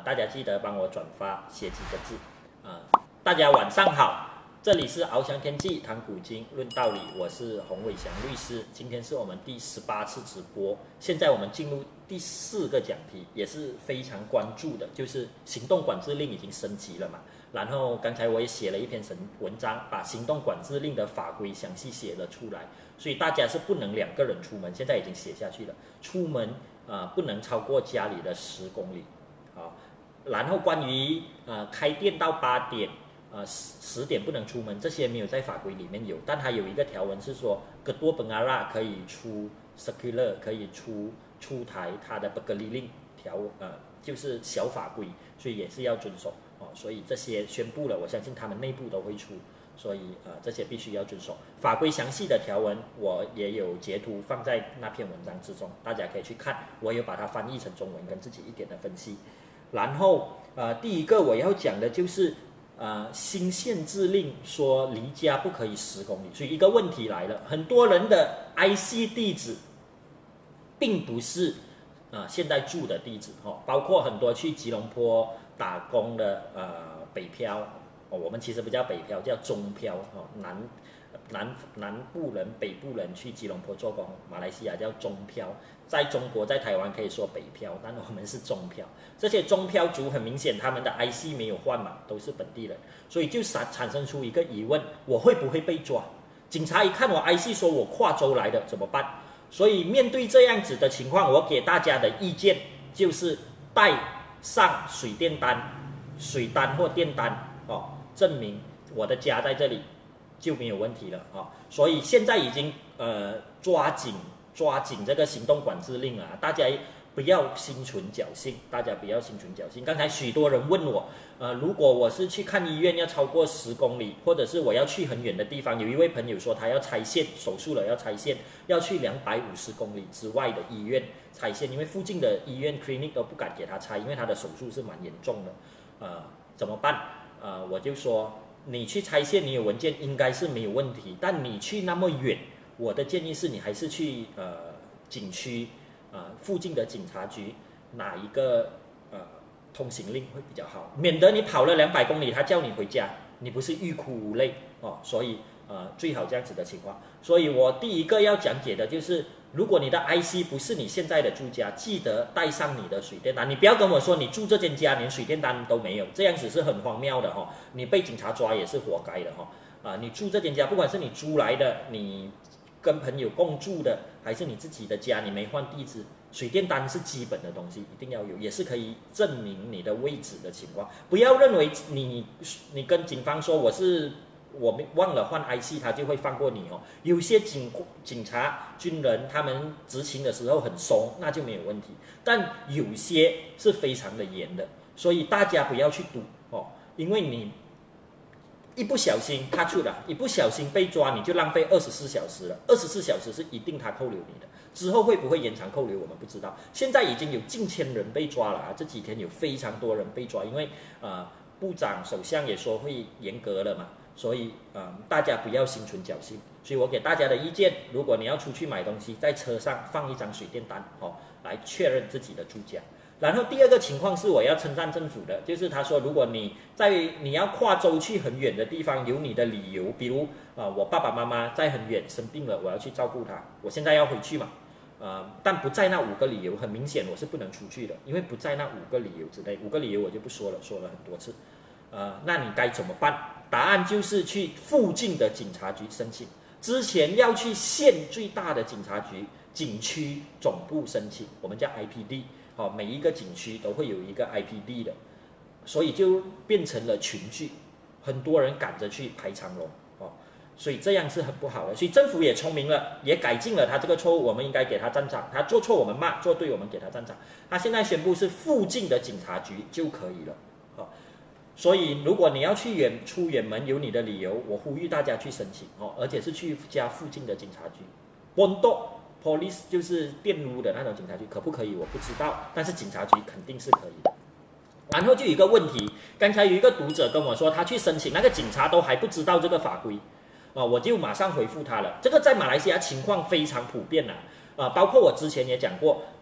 大家记得帮我转发，写几个字大家晚上好，这里是翱翔天际谈古今论道理，我是洪伟翔律师。今天是我们第18次直播，现在我们进入第4个讲题，也是非常关注的，就是行动管制令已经升级了嘛。然后刚才我也写了一篇文章，把行动管制令的法规详细写了出来，所以大家是不能2个人出门，现在已经写下去了。出门不能超过家里的10公里，然后关于开店到8点，10点不能出门，这些没有在法规里面有，但它有一个条文是说，Ketua Pengarah可以出 circular， 可以出台它的 Pegawai令就是小法规，所以也是要遵守所以这些宣布了，我相信他们内部都会出，所以这些必须要遵守。法规详细的条文我也有截图放在那篇文章之中，大家可以去看，我有把它翻译成中文，跟自己一点的分析。然后第一个我要讲的就是新限制令说离家不可以10公里，所以一个问题来了，很多人的 IC 地址并不是现在住的地址包括很多去吉隆坡打工的北漂我们其实不叫北漂，叫中漂南部人、北部人去吉隆坡做工，马来西亚叫中漂，在中国在台湾可以说北漂，但我们是中漂。这些中漂族很明显他们的 IC 没有换嘛，都是本地人，所以就产生出一个疑问，我会不会被抓？警察一看我 IC 说我跨州来的怎么办？所以面对这样子的情况，我给大家的意见就是带上水电单、水单或电单证明我的家在这里就没有问题了所以现在已经抓紧这个行动管制令大家不要心存侥幸，刚才许多人问我如果我是去看医院要超过10公里，或者是我要去很远的地方，有一位朋友说他要拆线，手术了要拆线，要去250公里之外的医院拆线，因为附近的医院 clinic 都不敢给他拆，因为他的手术是蛮严重的怎么办我就说你去拆线，你有文件应该是没有问题，但你去那么远，我的建议是你还是去景区附近的警察局拿一个通行令会比较好，免得你跑了200公里，他叫你回家，你不是欲哭无泪所以最好这样子的情况。所以我第一个要讲解的就是，如果你的 IC 不是你现在的住家，记得带上你的水电单。你不要跟我说你住这间家连水电单都没有，这样子是很荒谬的你被警察抓也是活该的你住这间家，不管是你租来的，你跟朋友共住的，还是你自己的家，你没换地址，水电单是基本的东西，一定要有，也是可以证明你的位置的情况。不要认为你跟警方说我忘了换 IC， 他就会放过你有些警察、军人他们执勤的时候很松，那就没有问题。但有些是非常的严的，所以大家不要去赌因为你一不小心他出了，一不小心被抓，你就浪费24小时了。24小时是一定他扣留你的，之后会不会延长扣留我们不知道。现在已经有近1000人被抓了这几天有非常多人被抓，因为部长、首相也说会严格了嘛。所以大家不要心存侥幸。所以我给大家的意见，如果你要出去买东西，在车上放一张水电单来确认自己的住家。然后第二个情况是我要称赞政府的，就是他说如果你要跨州去很远的地方，有你的理由，比如我爸爸妈妈在很远生病了，我要去照顾他，我现在要回去嘛但不在那5个理由，很明显我是不能出去的，因为不在那5个理由之内。5个理由我就不说了，说了很多次那你该怎么办？答案就是去附近的警察局申请，之前要去县最大的警察局、景区总部申请，我们叫 IPD 每一个景区都会有一个 IPD 的，所以就变成了群聚，很多人赶着去排长龙所以这样是很不好的。所以政府也聪明了，也改进了他这个错误，我们应该给他赞赏。他做错我们骂，做对我们给他赞赏。他现在宣布是附近的警察局就可以了所以如果你要去出远门，有你的理由，我呼吁大家去申请而且是去家附近的警察局。Pondok Police 就是电路的那种警察局，可不可以我不知道，但是警察局肯定是可以的。然后就有一个问题，刚才有一个读者跟我说，他去申请，那个警察都还不知道这个法规我就马上回复他了。这个在马来西亚情况非常普遍包括我之前也讲过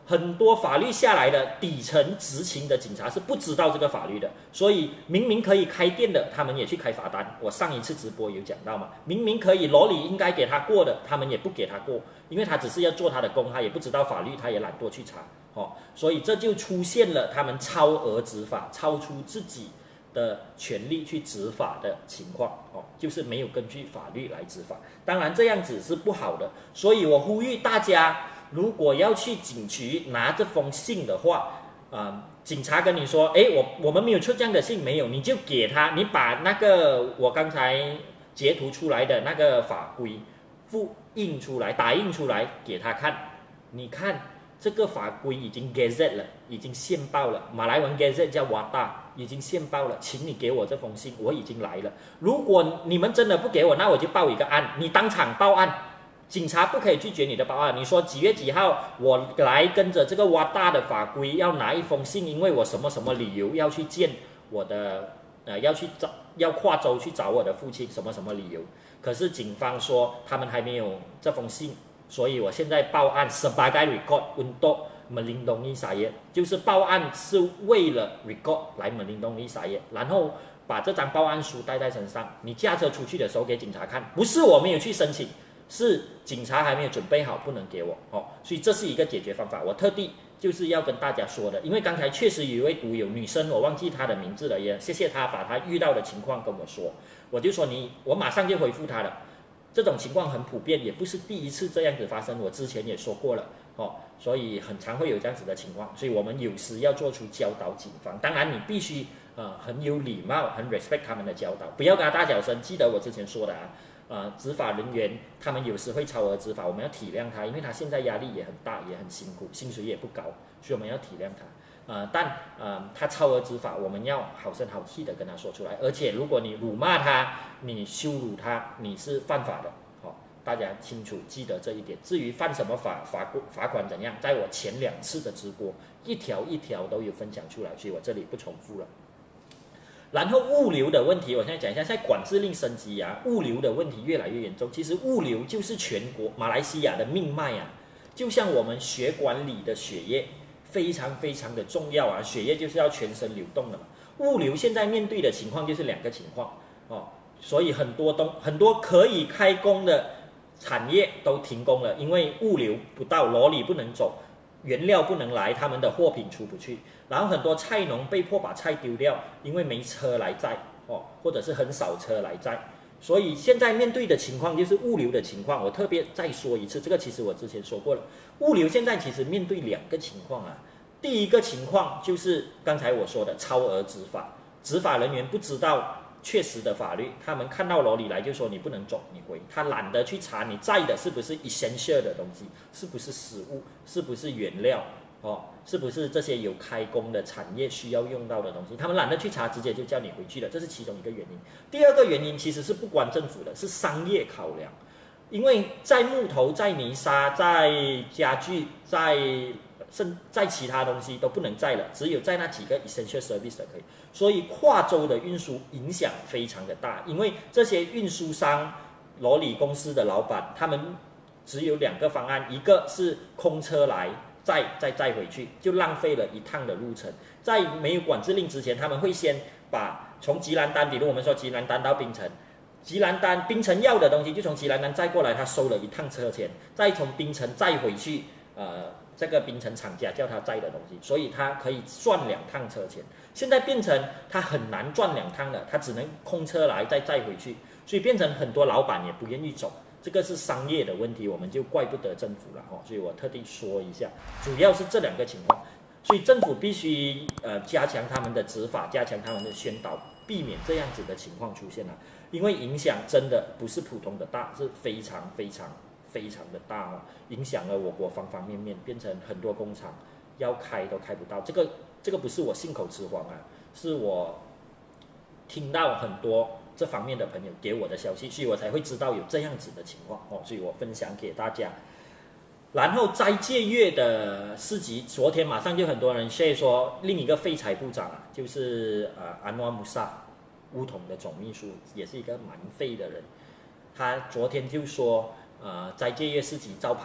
很多法律下来的底层执勤的警察是不知道这个法律的，所以明明可以开店的，他们也去开罚单。我上一次直播有讲到嘛，明明可以罗里应该给他过的，他们也不给他过，因为他只是要做他的工，他也不知道法律，他也懒惰去查。所以这就出现了他们超额执法，超出自己的权利去执法的情况。就是没有根据法律来执法。当然这样子是不好的，所以我呼吁大家，如果要去警局拿这封信的话，警察跟你说，我们没有出这样的信，没有，你就给他，你把那个我刚才截图出来的那个法规复印出来，打印出来给他看，你看这个法规已经 gazette 了，已经宪报了，马来文 gazette 叫 wata， 已经宪报了，请你给我这封信，我已经来了。如果你们真的不给我，那我就报一个案，你当场报案。警察不可以拒绝你的报案。你说几月几号我来跟着这个挖大的法规要拿一封信，因为我什么什么理由要去见我的要跨州去找我的父亲，什么什么理由。可是警方说他们还没有这封信，所以我现在报案 sebagai record untuk melindungi saya， 就是报案是为了 record 来 melindungi saya， 然后把这张报案书带在身上，你驾车出去的时候给警察看，不是我没有去申请，是警察还没有准备好，不能给我。所以这是一个解决方法，我特地就是要跟大家说的。因为刚才确实有一位读友女生，我忘记她的名字了，也谢谢她把她遇到的情况跟我说，我就说我马上就回复她了。这种情况很普遍，也不是第一次这样子发生，我之前也说过了。所以很常会有这样子的情况，所以我们有时要做出教导警方。当然你必须很有礼貌，很 respect 他们的教导，不要跟他大小声。记得我之前说的执法人员他们有时会超额执法，我们要体谅他，因为他现在压力也很大，也很辛苦，薪水也不高，所以我们要体谅他。但他超额执法，我们要好声好气的跟他说出来。而且如果你辱骂他，你羞辱他，你是犯法的。大家清楚记得这一点。至于犯什么罚款怎样，在我前2次的直播一条一条都有分享出来，所以我这里不重复了。然后物流的问题，我现在讲一下，现在管制令升级物流的问题越来越严重。其实物流就是全国马来西亚的命脉就像我们血管里的血液，非常非常的重要血液就是要全身流动的嘛。物流现在面对的情况就是2个情况所以很多可以开工的产业都停工了，因为物流不到，罗里不能走，原料不能来，他们的货品出不去。然后很多菜农被迫把菜丢掉，因为没车来载或者是很少车来载。所以现在面对的情况就是物流的情况。我特别再说一次，这个其实我之前说过了。物流现在其实面对2个情况第一个情况就是刚才我说的超额执法，执法人员不知道确实的法律，他们看到罗里来就说你不能走，你回，他懒得去查你载的是不是 essential 的东西，是不是食物，是不是原料是不是这些有开工的产业需要用到的东西，他们懒得去查，直接就叫你回去了，这是其中一个原因。第二个原因其实是不关政府的，是商业考量，因为在木头、在泥沙、在家具、在其他东西都不能载了，只有在那几个 essential service 可以。所以跨州的运输影响非常的大，因为这些运输商、罗里公司的老板，他们只有2个方案，一个是空车来再回去，就浪费了一趟的路程。在没有管制令之前，他们会先把从吉兰丹，比如我们说吉兰丹到槟城，槟城要的东西就从吉兰丹载过来，他收了一趟车钱，再从槟城再回去这个槟城厂家叫他载的东西，所以他可以赚2趟车钱。现在变成他很难赚2趟了，他只能空车来再载回去，所以变成很多老板也不愿意走。这个是商业的问题，我们就怪不得政府了所以我特地说一下，主要是这2个情况。所以政府必须加强他们的执法，加强他们的宣导，避免这样子的情况出现因为影响真的不是普通的大，是非常非常非常的大影响了我国方方面面，变成很多工厂要开都开不到。这个不是我信口雌黄是我听到很多这方面的朋友给我的消息，所以我才会知道有这样子的情况所以我分享给大家。然后斋戒月的市集，昨天马上就很多人 share 说，另一个废柴部长就是安瓦穆萨，巫统的总秘书，也是一个蛮废的人。他昨天就说斋戒月市集照跑，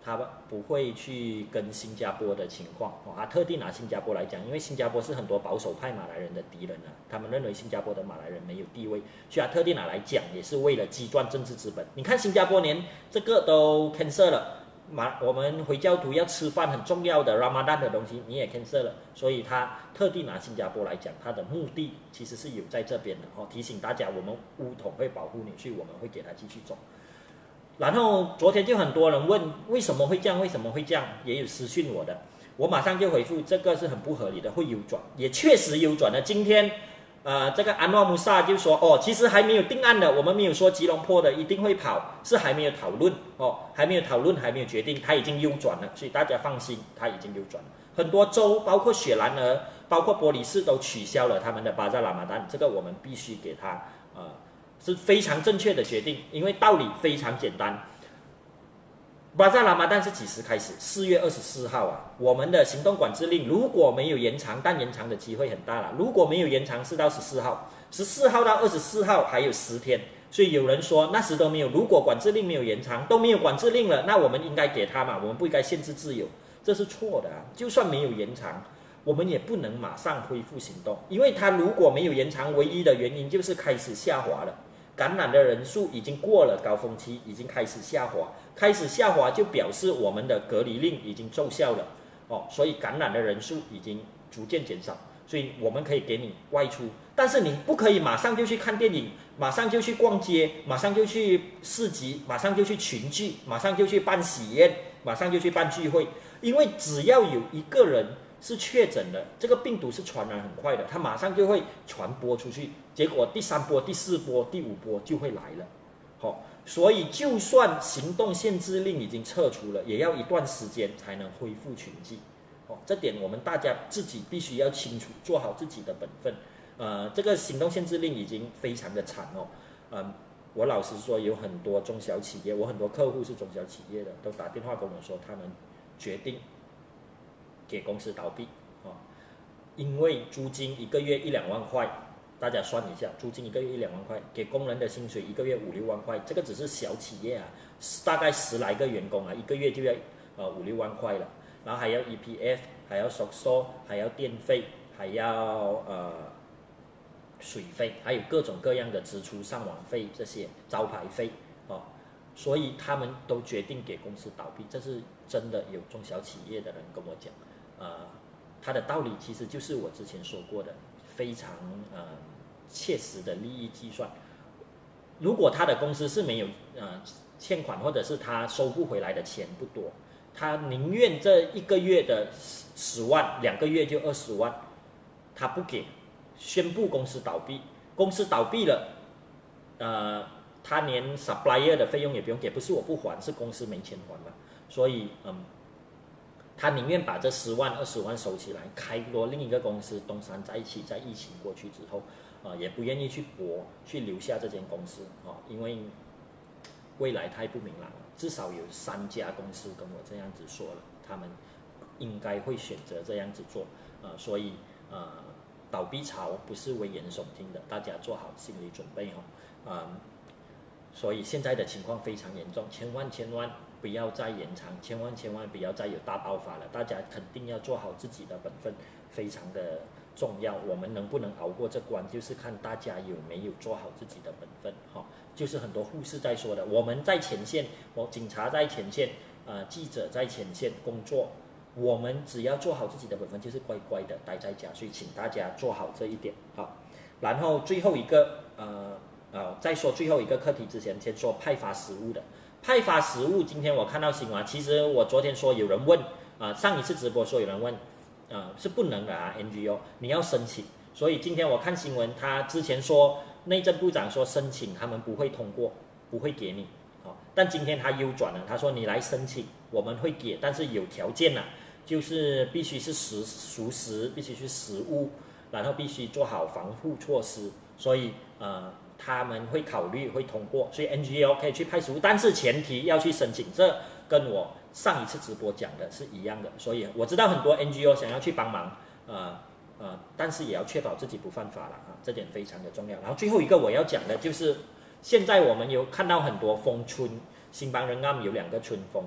他不会去跟新加坡的情况哦，他特地拿新加坡来讲，因为新加坡是很多保守派马来人的敌人啊，他们认为新加坡的马来人没有地位，所以他特地拿来讲，也是为了积赚政治资本。你看新加坡连这个都 cancel 了，我们回教徒要吃饭很重要的 Ramadan 的东西你也 cancel 了，所以他特地拿新加坡来讲，他的目的其实是有在这边的哦，提醒大家，我们巫统会保护你，所以我们会给他继续走。然后昨天就很多人问为什么会这样，为什么会这样，也有私讯我的，我马上就回复，这个是很不合理的，会扭转，也确实扭转了。今天，这个安诺穆萨就说，哦，其实还没有定案的，我们没有说吉隆坡的一定会跑，是还没有讨论，哦，还没有讨论，还没有决定，他已经扭转了，所以大家放心，他已经扭转了。很多州，包括雪兰莪，包括玻璃市都取消了他们的巴扎拉马丹，这个我们必须给他，是非常正确的决定，因为道理非常简单。巴扎拉马丹是几时开始？4月24号啊！我们的行动管制令如果没有延长，但延长的机会很大了。如果没有延长，是到14号，14号到24号还有10天。所以有人说那时都没有，如果管制令没有延长，都没有管制令了，那我们应该给他嘛，我们不应该限制自由，这是错的啊！就算没有延长，我们也不能马上恢复行动，因为它如果没有延长，唯一的原因就是开始下滑了。感染的人数已经过了高峰期，已经开始下滑，开始下滑就表示我们的隔离令已经奏效了哦，所以感染的人数已经逐渐减少，所以我们可以给你外出，但是你不可以马上就去看电影，马上就去逛街，马上就去市集，马上就去群聚，马上就去办喜宴，马上就去办聚会，因为只要有一个人是确诊的，这个病毒是传染很快的，它马上就会传播出去，结果第3波、第4波、第5波就会来了。好，所以就算行动限制令已经撤除了，也要一段时间才能恢复群聚。这点我们大家自己必须要清楚，做好自己的本分。这个行动限制令已经非常的惨哦。我老实说，有很多中小企业，我很多客户是中小企业的，都打电话跟我说，他们决定给公司倒闭，因为租金1个月1-2万块，大家算一下，租金1个月1-2万块，给工人的薪水1个月5-6万块，这个只是小企业啊，大概10来个员工啊，1个月就要5-6万块了，然后还要 EPF， 还要收收，还要电费，还要水费，还有各种各样的支出，上网费这些招牌费所以他们都决定给公司倒闭，这是真的有中小企业的人跟我讲。他的道理其实就是我之前说过的，非常切实的利益计算。如果他的公司是没有欠款，或者是他收不回来的钱不多，他宁愿这1个月的10万，2个月就20万，他不给，宣布公司倒闭。公司倒闭了，他连 supplier 的费用也不用给，不是我不还，是公司没钱还嘛。所以他宁愿把这10万20万收起来，开多另一个公司东山再起，在疫情过去之后，也不愿意去留下这间公司因为未来太不明朗了。至少有3家公司跟我这样子说了，他们应该会选择这样子做所以倒闭潮不是危言耸听的，大家做好心理准备所以现在的情况非常严重，千万不要再延长，千万不要再有大爆发了。大家肯定要做好自己的本分，非常的重要。我们能不能熬过这关，就是看大家有没有做好自己的本分就是很多护士在说的，我们在前线，警察在前线，记者在前线工作，我们只要做好自己的本分，就是乖乖的待在家。所以请大家做好这一点然后最后一个在说最后一个课题之前，先说派发食物的。派发食物，今天我看到新闻，其实我昨天说有人问上一次直播说有人问是不能的NGO 你要申请，所以今天我看新闻，他之前说内政部长说申请他们不会通过，不会给你但今天他右转了，他说你来申请我们会给，但是有条件就是必须是熟食，必须是食物，然后必须做好防护措施，所以他们会考虑会通过，所以 NGO 可以去派食物，但是前提要去申请，这跟我上一次直播讲的是一样的。所以我知道很多 NGO 想要去帮忙但是也要确保自己不犯法了这点非常的重要。然后最后一个我要讲的就是，现在我们有看到很多封村，新邦仁安有2个村封了，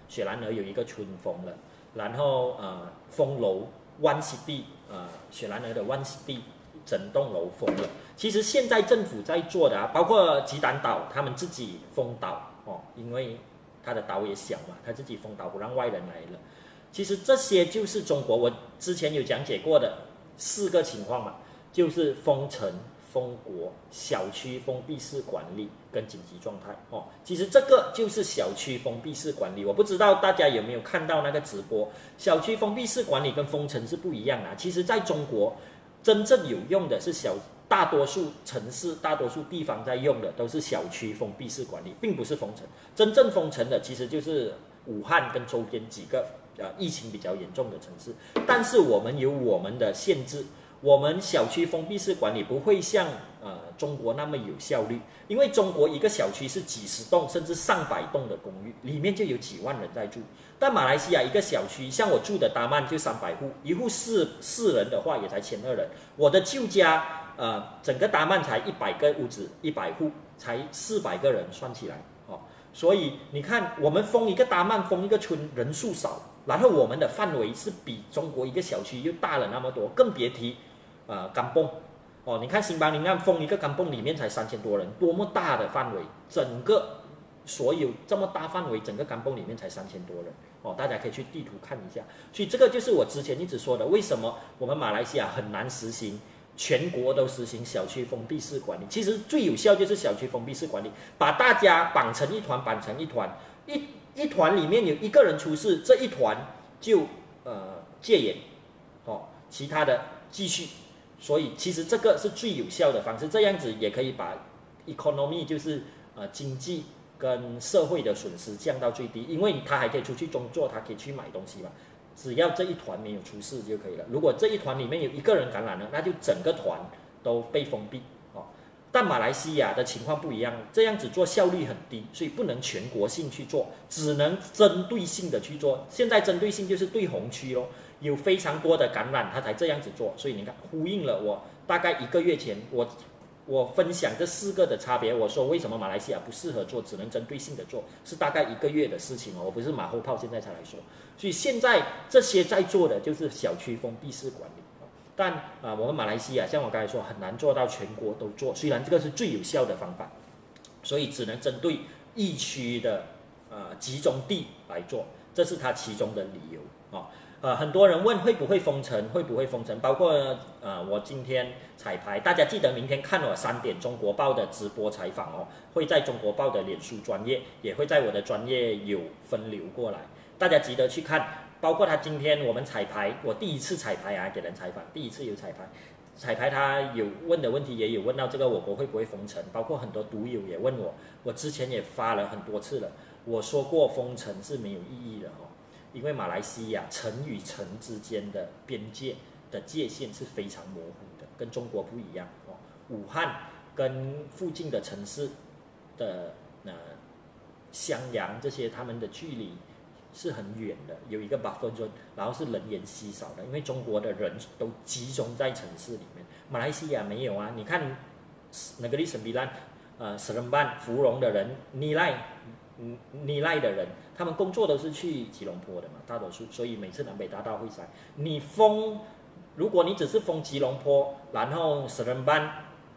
雪兰莪有一个村封了，然后封楼One City，雪兰莪的One City整栋楼封了。其实现在政府在做的包括吉丹岛，他们自己封岛因为它的岛也小嘛，他自己封岛不让外人来了。其实这些就是中国我之前有讲解过的4个情况嘛，就是封城、封国、小区封闭式管理跟紧急状态其实这个就是小区封闭式管理。我不知道大家有没有看到那个直播，小区封闭式管理跟封城是不一样的。其实在中国真正有用的是大多数城市、大多数地方在用的都是小区封闭式管理，并不是封城。真正封城的其实就是武汉跟周边几个疫情比较严重的城市。但是我们有我们的限制，我们小区封闭式管理不会像中国那么有效率，因为中国一个小区是几十栋甚至上百栋的公寓，里面就有几万人在住。但马来西亚一个小区，像我住的达曼就300户，一户四人的话也才1200人。我的旧家整个达曼才100个屋子，100户才400个人，算起来所以你看，我们封一个达曼，封一个村，人数少，然后我们的范围是比中国一个小区又大了那么多，更别提甘蹦你看新邦林岸封一个甘蹦里面才3000多人，多么大的范围，整个所有这么大范围，整个甘蹦里面才3000多人大家可以去地图看一下。所以这个就是我之前一直说的，为什么我们马来西亚很难实行全国都实行小区封闭式管理。其实最有效就是小区封闭式管理，把大家绑成一团，一团里面有一个人出事，这一团就戒严其他的继续。所以其实这个是最有效的方式，这样子也可以把 economy 就是经济跟社会的损失降到最低，因为他还可以出去工作，他可以去买东西嘛。只要这一团没有出事就可以了。如果这一团里面有一个人感染了，那就整个团都被封闭但马来西亚的情况不一样，这样子做效率很低，所以不能全国性去做，只能针对性的去做。现在针对性就是对红区有非常多的感染，他才这样子做。所以你看，呼应了我大概1个月前我分享这4个的差别。我说为什么马来西亚不适合做，只能针对性的做，是大概1个月的事情我不是马后炮现在才来说。所以现在这些在做的就是小区封闭式管理但我们马来西亚像我刚才说很难做到全国都做，虽然这个是最有效的方法，所以只能针对疫区的集中地来做，这是它其中的理由很多人问会不会封城，包括我今天彩排，大家记得明天看我3点中国报的直播采访会在中国报的脸书专页，也会在我的专页有分流过来，大家记得去看。包括他今天我们彩排，我第1次彩排给人采访，第1次有彩排他有问的问题也有问到这个我国会不会封城，包括很多读友也问我之前也发了很多次了，我说过封城是没有意义的因为马来西亚城与城之间的边界的界限是非常模糊的，跟中国不一样武汉跟附近的城市的襄阳这些他们的距离是很远的，有一个 buffer zone， 然后是人烟稀少的，因为中国的人都集中在城市里面，马来西亚没有你看Negeri Sembilan Seremban 芙蓉的人，尼赖的人，他们工作都是去吉隆坡的嘛，大多数，所以每次南北大道会塞。如果你只是封吉隆坡，然后 Seremban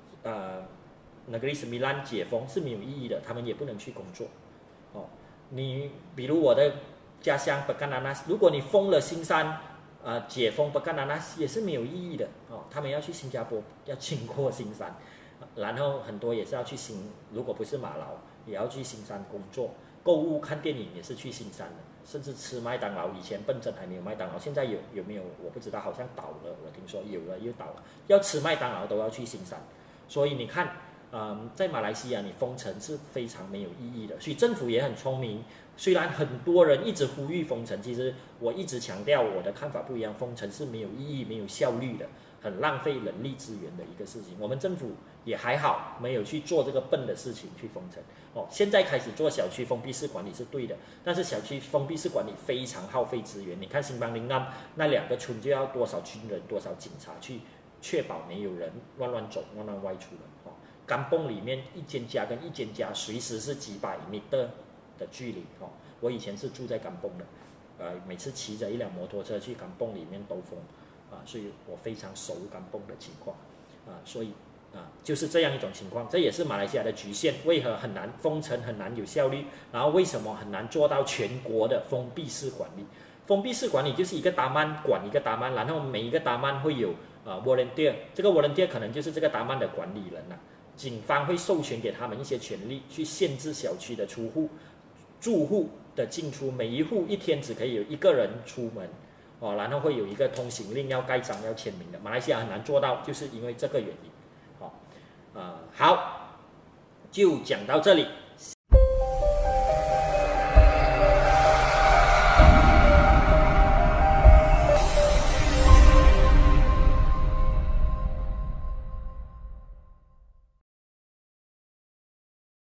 Negeri Sembilan 解封是没有意义的，他们也不能去工作你比如我的家乡北干南那，如果你封了新山解封北干南那也是没有意义的他们要去新加坡，要经过新山，然后很多也是要去如果不是马劳也要去新山工作，购物看电影也是去新山的，甚至吃麦当劳，以前笨珍还没有麦当劳，现在有没有我不知道，好像倒了，我听说有了又倒了，要吃麦当劳都要去新山。所以你看在马来西亚你封城是非常没有意义的，所以政府也很聪明，虽然很多人一直呼吁封城，其实我一直强调我的看法不一样，封城是没有意义没有效率的，很浪费人力资源的一个事情。我们政府也还好没有去做这个笨的事情去封城现在开始做小区封闭式管理是对的，但是小区封闭式管理非常耗费资源，你看新邦林岸那2个村就要多少军人多少警察去确保没有人乱走乱外出的甘蹦里面一间家跟一间家随时是几百米的的距离哦。我以前是住在甘榜的，每次骑着一辆摩托车去甘榜里面兜风所以我非常熟甘榜的情况所以就是这样一种情况，这也是马来西亚的局限，为何很难封城很难有效率，然后为什么很难做到全国的封闭式管理？封闭式管理就是一个达曼管一个达曼，然后每一个达曼会有volunteer， 这个 volunteer 可能就是这个达曼的管理人警方会授权给他们一些权利，去限制小区的住户的进出，每一户一天只可以有一个人出门然后会有一个通行令要盖章要签名的。马来西亚很难做到，就是因为这个原因好，就讲到这里。